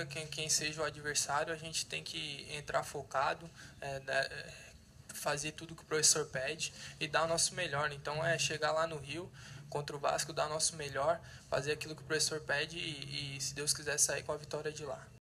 quem seja o adversário, a gente tem que entrar focado, fazer tudo que o professor pede e dar o nosso melhor. Então é chegar lá no Rio contra o Vasco, dar o nosso melhor, fazer aquilo que o professor pede e se Deus quiser, sair com a vitória de lá.